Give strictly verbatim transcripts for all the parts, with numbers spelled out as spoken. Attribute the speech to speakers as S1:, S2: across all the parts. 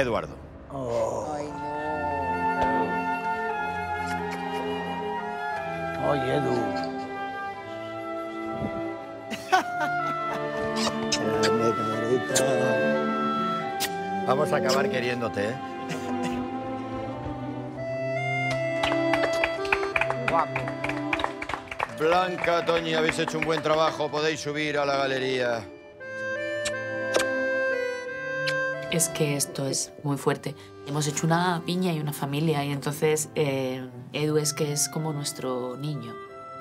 S1: Eduardo.
S2: Oh.
S3: Ay, no.
S2: Oye, Edu.
S1: Vamos a acabar queriéndote, ¿eh?
S3: Guapo.
S1: Blanca, Toñi, habéis hecho un buen trabajo. Podéis subir a la galería.
S4: Es que esto es muy fuerte. Hemos hecho una piña y una familia y entonces eh, Edu es que es como nuestro niño.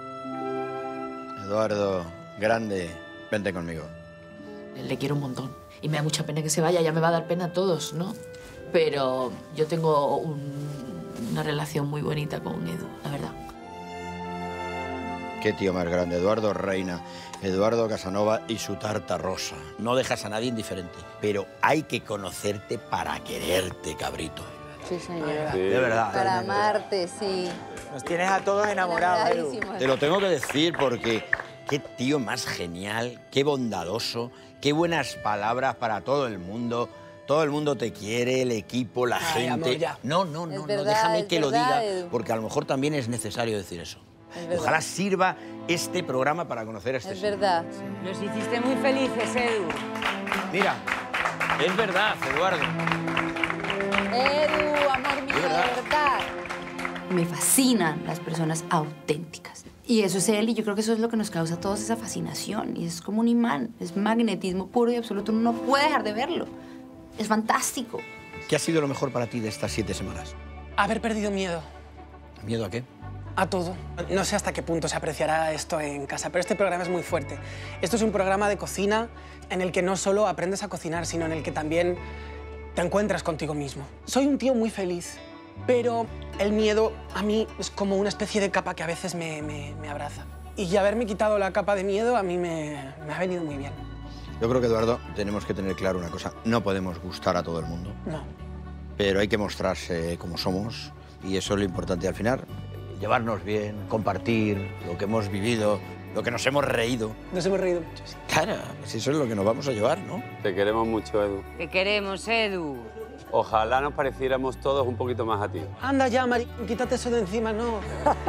S1: Eduardo, grande, vente conmigo.
S4: Le quiero un montón y me da mucha pena que se vaya, ya me va a dar pena a todos, ¿no? Pero yo tengo un, una relación muy bonita con Edu, la verdad.
S1: Qué tío más grande, Eduardo Reina, Eduardo Casanova y su tarta rosa. No dejas a nadie indiferente, pero hay que conocerte para quererte, cabrito.
S3: Sí, señora.
S5: Sí.
S1: De verdad.
S3: Para amarte, sí.
S2: Nos tienes a todos enamorados, Edu.
S3: Enamoradísimos.
S1: Te lo tengo que decir porque qué tío más genial, qué bondadoso, qué buenas palabras para todo el mundo. Todo el mundo te quiere, el equipo, la
S2: Ay,
S1: gente.
S2: amor, ya.
S1: No, no, no,
S3: Es
S1: no,
S3: verdad,
S1: déjame
S3: es
S1: que lo
S3: verdad,
S1: diga,
S3: Edu.
S1: porque a lo mejor también es necesario decir eso.
S3: Es verdad.
S1: Ojalá sirva este programa para conocer a este
S3: Es
S1: señor.
S3: verdad.
S6: Nos hiciste muy felices, Edu.
S1: Mira, es verdad, Eduardo.
S3: Edu, amor mío,
S1: De
S3: de
S1: verdad.
S3: verdad.
S7: Me fascinan las personas auténticas. Y eso es él, y yo creo que eso es lo que nos causa a todos esa fascinación. Y es como un imán, es magnetismo puro y absoluto. Uno no puede dejar de verlo. Es fantástico.
S1: ¿Qué ha sido lo mejor para ti de estas siete semanas?
S8: Haber perdido miedo
S1: ¿Miedo a qué?
S8: a todo. No sé hasta qué punto se apreciará esto en casa, pero este programa es muy fuerte. Esto es un programa de cocina en el que no solo aprendes a cocinar, sino en el que también te encuentras contigo mismo. Soy un tío muy feliz, pero el miedo a mí es como una especie de capa que a veces me, me, me abraza. Y haberme quitado la capa de miedo a mí me, me ha venido muy bien.
S1: Yo creo que, Eduardo, tenemos que tener claro una cosa. No podemos gustar a todo el mundo,
S8: No.
S1: pero hay que mostrarse como somos y eso es lo importante al final. Llevarnos bien, compartir lo que hemos vivido, lo que nos hemos reído.
S8: Nos hemos reído mucho, sí.
S1: Claro, si eso es lo que nos vamos a llevar, ¿no?
S5: Te queremos mucho, Edu.
S6: Te queremos, Edu.
S5: Ojalá nos pareciéramos todos un poquito más a ti.
S8: Anda ya, Mari, quítate eso de encima, no.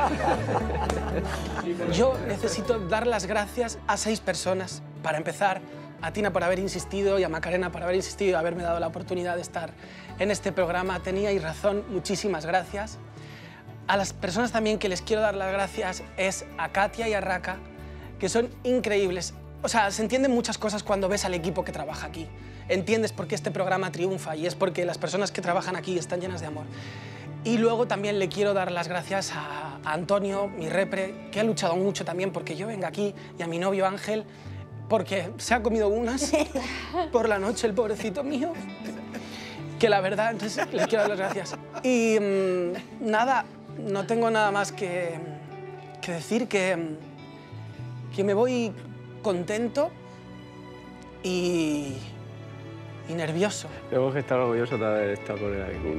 S8: Yo necesito dar las gracias a seis personas. Para empezar, a Tina por haber insistido y a Macarena por haber insistido y haberme dado la oportunidad de estar en este programa. Teníais razón, muchísimas gracias. A las personas también que les quiero dar las gracias es a Katia y a Raka, que son increíbles. O sea, se entienden muchas cosas cuando ves al equipo que trabaja aquí. Entiendes por qué este programa triunfa y es porque las personas que trabajan aquí están llenas de amor. Y luego también le quiero dar las gracias a, a Antonio, mi repre, que ha luchado mucho también porque yo venga aquí, y a mi novio Ángel, porque se ha comido unas por la noche, el pobrecito mío. Que la verdad, entonces le quiero dar las gracias. Y mmm, nada, no tengo nada más que, que decir, que, que me voy contento y, y nervioso.
S5: Tengo que estar orgulloso de haber estado con él aquí.